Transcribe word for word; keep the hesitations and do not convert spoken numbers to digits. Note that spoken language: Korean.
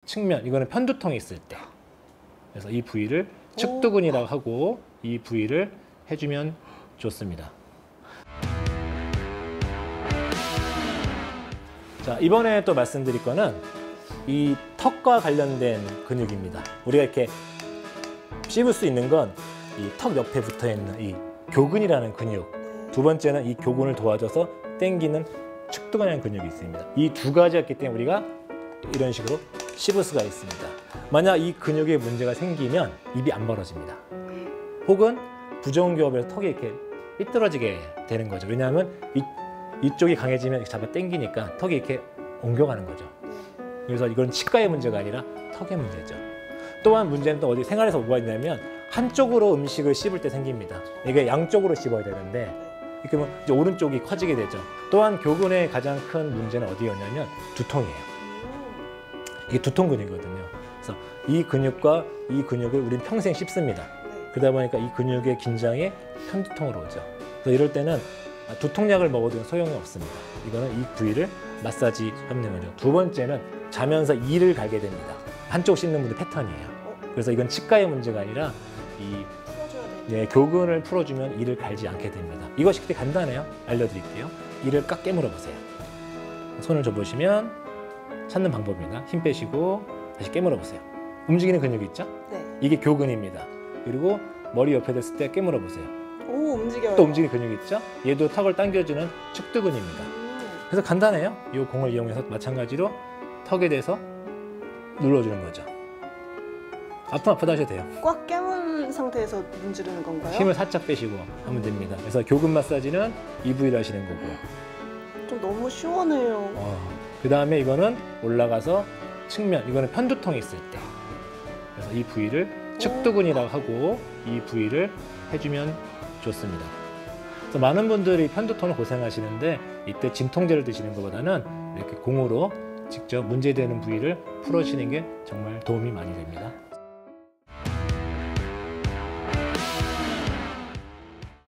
측면, 이거는 편두통이 있을 때. 그래서 이 부위를 측두근이라고 하고 이 부위를 해주면 좋습니다. 자, 이번에 또 말씀드릴 거는 이 턱과 관련된 근육입니다. 우리가 이렇게 씹을 수 있는 건 이 턱 옆에 붙어 있는 이 교근이라는 근육. 두 번째는 이 교근을 도와줘서 당기는 측두근이라는 근육이 있습니다. 이 두 가지가 있기 때문에 우리가 이런 식으로 씹을 수가 있습니다. 만약 이 근육에 문제가 생기면 입이 안 벌어집니다. 혹은 부정교합에서 턱이 이렇게 삐뚤어지게 되는 거죠. 왜냐하면 이, 이쪽이 강해지면 이렇게 잡아 당기니까 턱이 이렇게 옮겨가는 거죠. 그래서 이건 치과의 문제가 아니라 턱의 문제죠. 또한 문제는 또 어디 생활에서 뭐가 있냐면 한쪽으로 음식을 씹을 때 생깁니다. 이게 양쪽으로 씹어야 되는데 그러면 이제 오른쪽이 커지게 되죠. 또한 교근의 가장 큰 문제는 어디였냐면 두통이에요. 이게 두통 근육이거든요. 그래서 이 근육과 이 근육을 우리는 평생 씹습니다. 그러다 보니까 이 근육의 긴장에 편두통으로 오죠. 그래서 이럴 때는 두통약을 먹어도 소용이 없습니다. 이거는 이 부위를 마사지 하는 거죠. 두 번째는 자면서 이를 갈게 됩니다. 한쪽 씹는 분들 패턴이에요. 그래서 이건 치과의 문제가 아니라 이 네, 교근을 풀어주면 이를 갈지 않게 됩니다. 이것이 되게 간단해요. 알려드릴게요. 이를 깍 깨물어 보세요. 손을 줘보시면 찾는 방법입니다. 힘 빼시고 다시 깨물어 보세요. 움직이는 근육이 있죠? 네. 이게 교근입니다. 그리고 머리 옆에 댔을 때 깨물어 보세요. 오, 움직여요. 또 움직이는 근육이 있죠? 얘도 턱을 당겨주는 측두근입니다. 음. 그래서 간단해요. 이 공을 이용해서 마찬가지로 턱에 대서 눌러주는 거죠. 아프면 아프다 하셔도 돼요. 꽉 깨문 상태에서 문지르는 건가요? 힘을 살짝 빼시고 하면 됩니다. 그래서 교근 마사지는 이 부위를 하시는 거고요. 좀 너무 시원해요. 어, 그 다음에 이거는 올라가서 측면, 이거는 편두통이 있을 때. 그래서 이 부위를 측두근이라고 하고 이 부위를 해주면 좋습니다. 그래서 많은 분들이 편두통을 고생하시는데 이때 진통제를 드시는 것보다는 이렇게 공으로 직접 문제되는 부위를 풀어주시는 게 정말 도움이 많이 됩니다.